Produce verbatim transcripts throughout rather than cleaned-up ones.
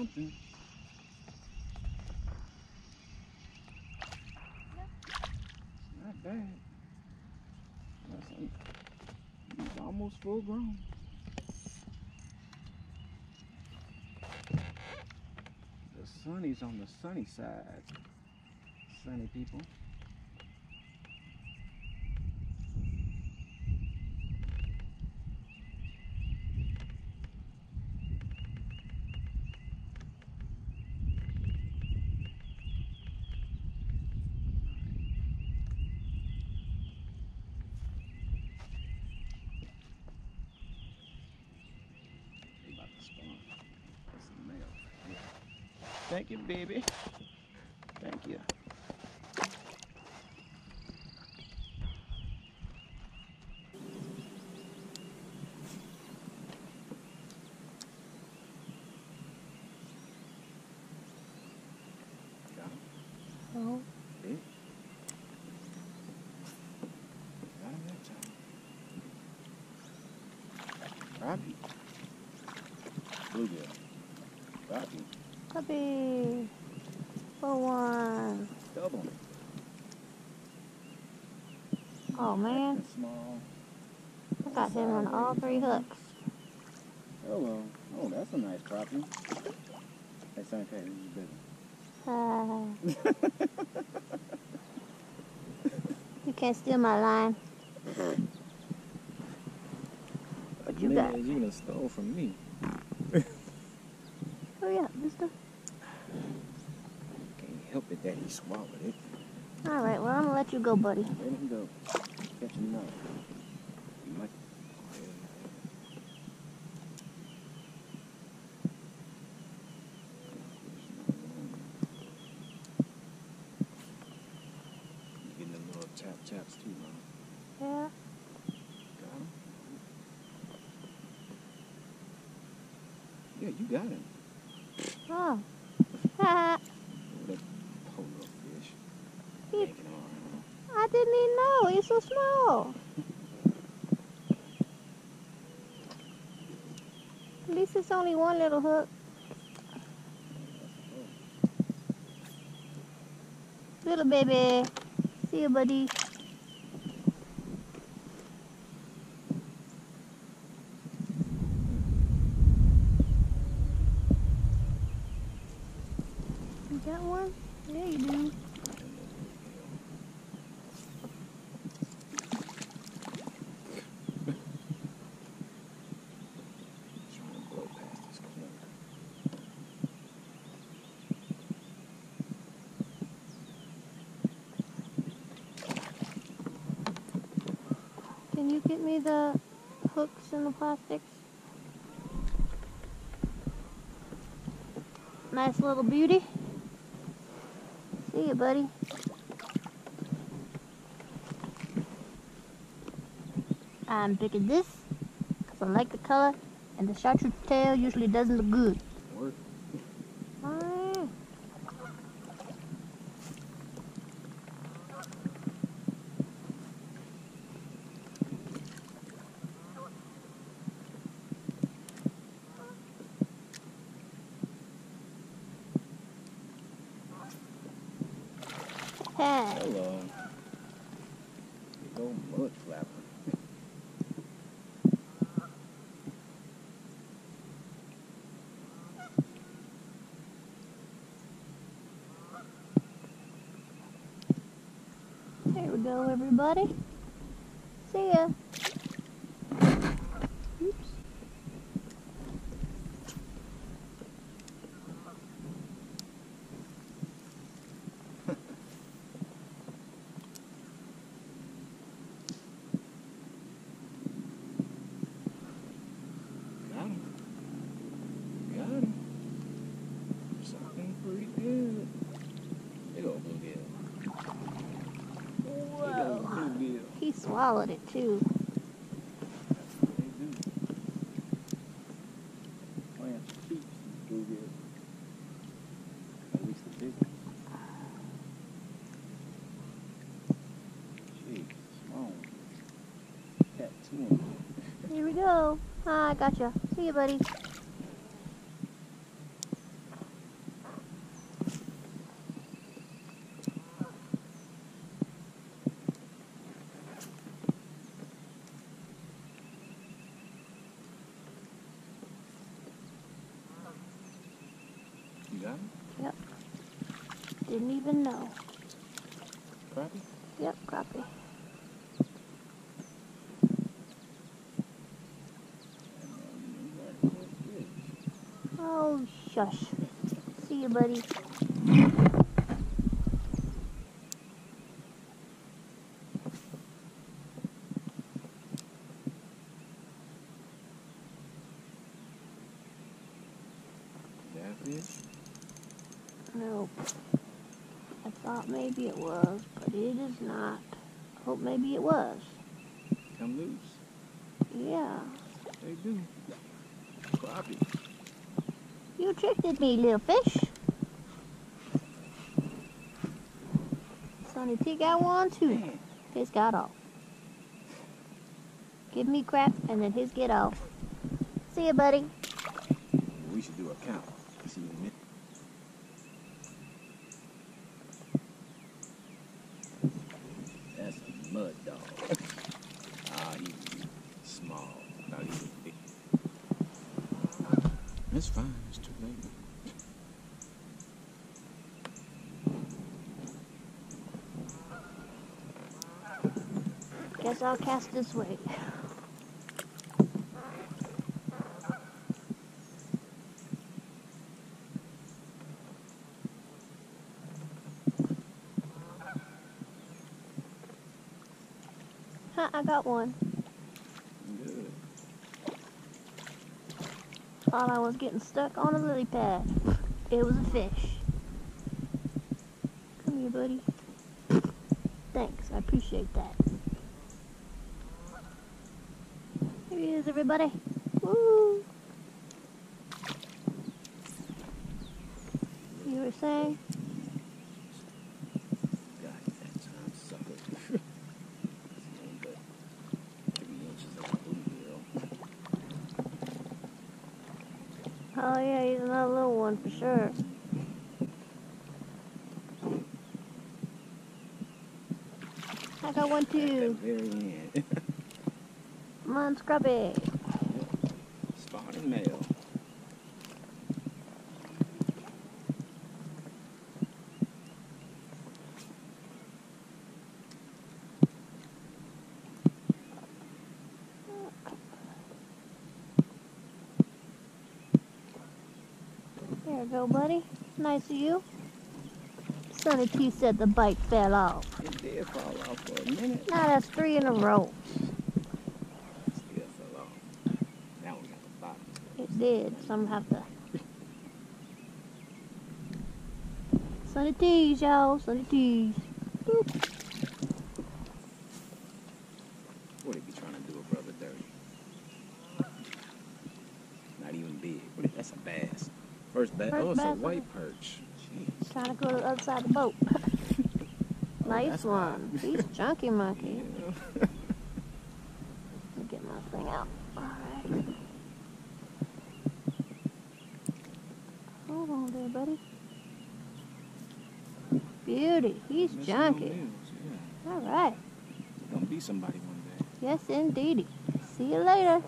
something. Not bad. That's like, he's almost full grown. The sunny's on the sunny side. Sunny people. Thank you, baby. Thank you. Got him. Oh. See? Got him that time. Crappie. Bluegill. Crappie. Puppy. For one. Double. Oh man. That's small. I got him on all three hooks. Hello. Oh, that's a nice crappie. Hey, son, okay, this is bigger. Uh, you can't steal my line. What you got? You done stole from me. Oh yeah, mister. Can't help it that he swallowed it. All right, well I'm gonna let you go, buddy. Let him go. Catch him now. You like you getting the little tap taps too, man. Yeah. Got him. Yeah, you got him. Oh. Ha. What a polo fish. He, Yanking on. I didn't even know. He's so small. At least it's only one little hook. Little baby. See you, buddy. You got one? Yeah, you do. Can you get me the hooks and the plastics? Nice little beauty. See you, buddy. I'm picking this because I like the color, and the chartreuse tail usually doesn't look good. Work. Ah. Hey. Hello. Big old mud flapper. There we go, everybody. See ya. Oops. Got him. Got him. Something pretty good. Big old bluegill. Whoa. Bluegill. He swallowed it too. That's what they do. Plants cheap bluegill. At least the big ones. Jeez, small. Tattoo. Here we go. Ah, I gotcha. See you, buddy. Didn't even know. Crappie? Yep, crappie. Oh, shush. See you, buddy. Catfish? Nope. I thought maybe it was, but it is not. Hope maybe it was. Come loose. Yeah. They do. Crappie. You tricked me, little fish. Sonny T got one too. Man. His got off. Give me crap and then his get off. See ya, buddy. We should do a count. See you in a minute. That's a mud dog. Ah, he's small. No, he's big. It's fine. It's too late. Guess I'll cast this way. Huh, I got one. Good. Thought I was getting stuck on a lily pad. It was a fish. Come here, buddy. Thanks, I appreciate that. Here he is, everybody. Woo! You were saying? God, that time sucker. But three inches of a bluegill. Oh yeah, he's another little one for sure. I got one At the too. very end. Come on, Scrubby. Spotted male. There you go, buddy. Nice of you. Sonny T said the bite fell off. It did fall off for a minute. Now that's three in a row. Still fell off. Now we got the bottom. It did. Some have to. Sonny T's, y'all. Sonny T's. Boop. What he be trying to do a brother dirty? Not even big. What is, that's a bass. First bass. First Oh, it's bass. a white perch. Jeez. Trying to go to the other side of the boat. Oh, Nice that's one. He's chunky monkey. Yeah. Let me get my thing out. Alright. Hold on there, buddy. Beauty. He's Missing chunky. no meals, yeah. Alright. Gonna be somebody one day. Yes, indeedy. See you later.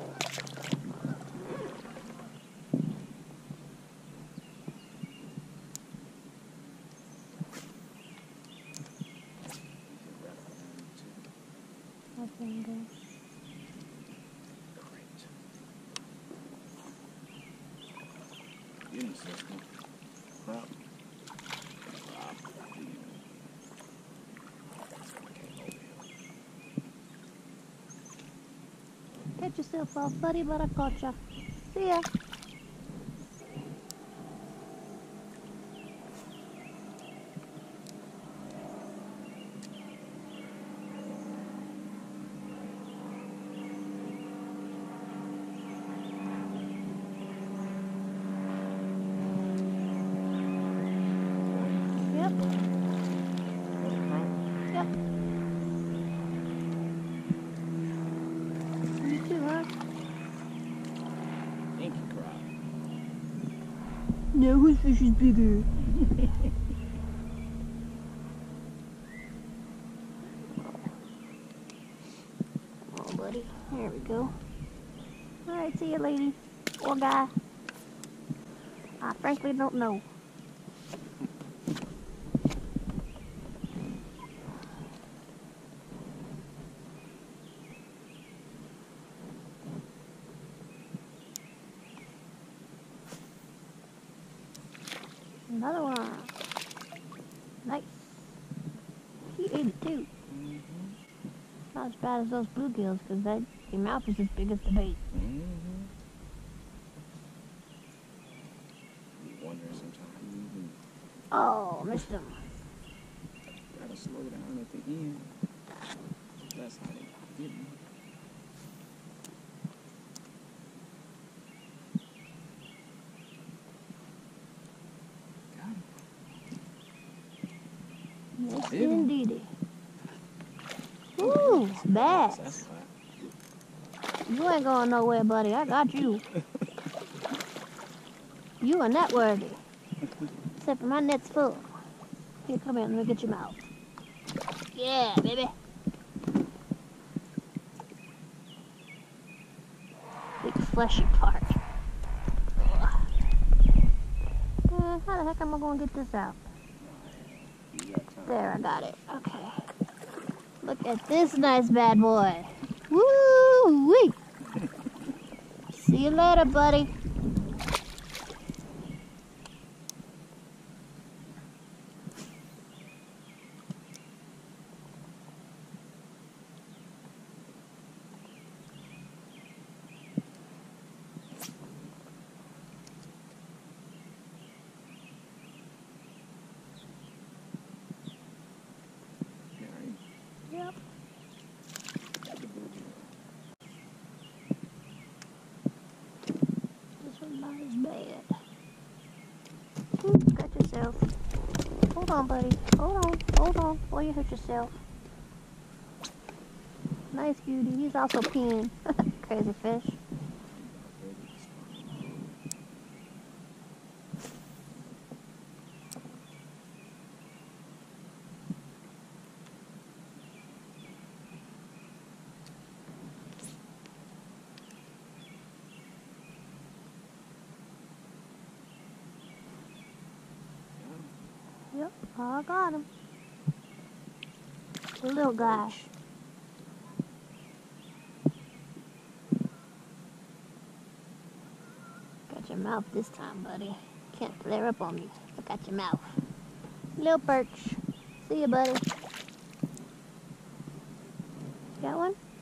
Okay, good. Great. Get him, sister. Crop. Crop. Yeah. Okay, over here. Get yourself off, buddy, but I caught ya. See ya. Yep, Another crop? yep. You too, huh? Inky crop. No, whose fish is bigger? Oh, buddy. There we go. Alright, see you, lady. Or guy. I frankly don't know. Another one. Nice. He ate it too. Mm-hmm. Not as bad as those bluegills, because that your mouth is as big as the bait. Mm-hmm. You wondering sometimes. Mm-hmm. Oh, missed him. Gotta slow down at the end. That's how they get me. Yes, Hit him. indeedy. Ooh, bass. That's fine. You ain't going nowhere, buddy. I got you. You are net worthy. Except for my net's full. Here, come here. Let me get your mouth. Yeah, baby. Big fleshy part. Uh, how the heck am I going to get this out? You got time. There, I got it. Okay. Look at this nice bad boy. Woo-wee! See you later, buddy. Yep. This one's not as bad. Ooh, got yourself. Hold on, buddy. Hold on. Hold on. Before you hurt yourself. Nice beauty. He's also peeing. Crazy fish. Yep, I got him. The little guy. Got your mouth this time, buddy. Can't flare up on me. Look at your mouth. Little perch. See ya, buddy. Got one?